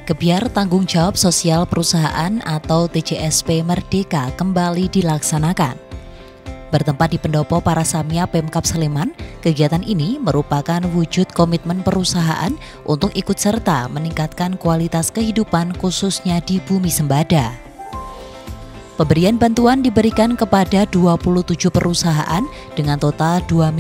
Gebyar Tanggung Jawab Sosial Perusahaan atau TJSP Merdeka kembali dilaksanakan. Bertempat di Pendopo Parasamya Pemkab Sleman, kegiatan ini merupakan wujud komitmen perusahaan untuk ikut serta meningkatkan kualitas kehidupan khususnya di Bumi Sembada. Pemberian bantuan diberikan kepada 27 perusahaan dengan total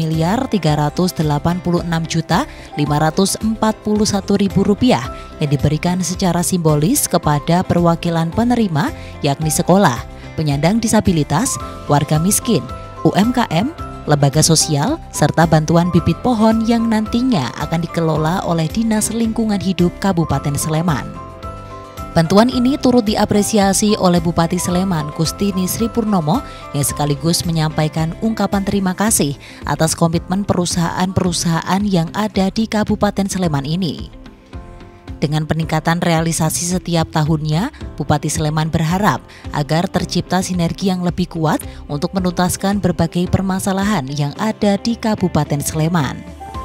Rp2.386.541.000 yang diberikan secara simbolis kepada perwakilan penerima yakni sekolah, penyandang disabilitas, warga miskin, UMKM, lembaga sosial, serta bantuan bibit pohon yang nantinya akan dikelola oleh Dinas Lingkungan Hidup Kabupaten Sleman. Bantuan ini turut diapresiasi oleh Bupati Sleman Kustini Sri Purnomo yang sekaligus menyampaikan ungkapan terima kasih atas komitmen perusahaan-perusahaan yang ada di Kabupaten Sleman ini. Dengan peningkatan realisasi setiap tahunnya, Bupati Sleman berharap agar tercipta sinergi yang lebih kuat untuk menuntaskan berbagai permasalahan yang ada di Kabupaten Sleman.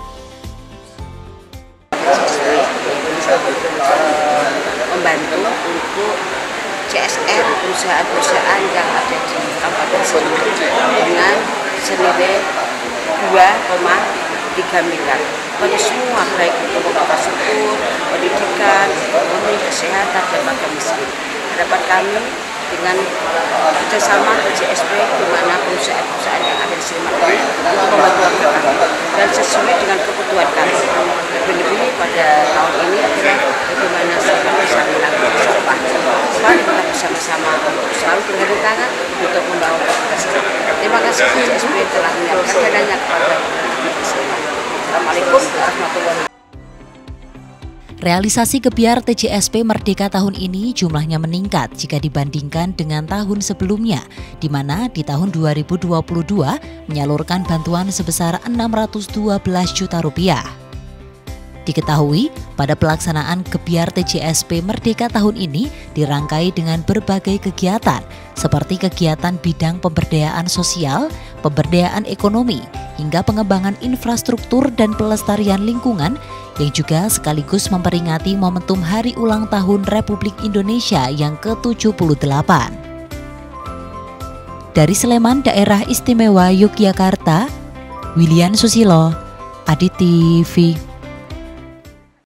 Membantu untuk CSR perusahaan-perusahaan yang ada di Kabupaten Sleman dengan senilai 2,3 miliar pada semua, baik untuk infrastruktur, pendidikan, ekonomi, kesehatan, dan warga miskin. Harapan kami dengan kerjasama TJSP di mana perusahaan-perusahaan yang ada di Sleman ini untuk membantu warga kami dan sesuai dengan kebutuhan kami. Lebih-lebih pada tahun ini adalah bagaimana Sleman bisa melakukan sampah. Mari kita bersama-sama untuk selalu bergandeng tangan untuk membangun progres. Terima kasih TJSP telah menyalurkan dananya kepada Sleman. Assalamualaikum warahmatullahi wabarakatuh. Realisasi gebyar TJSP Merdeka tahun ini jumlahnya meningkat jika dibandingkan dengan tahun sebelumnya, di mana di tahun 2022 menyalurkan bantuan sebesar Rp612 juta. Diketahui, pada pelaksanaan gebyar TJSP Merdeka tahun ini dirangkai dengan berbagai kegiatan, seperti kegiatan bidang pemberdayaan sosial, pemberdayaan ekonomi, hingga pengembangan infrastruktur dan pelestarian lingkungan, yang juga sekaligus memperingati momentum Hari Ulang Tahun Republik Indonesia yang ke-78. Dari Sleman, Daerah Istimewa Yogyakarta, Willian Susilo, Adi TV.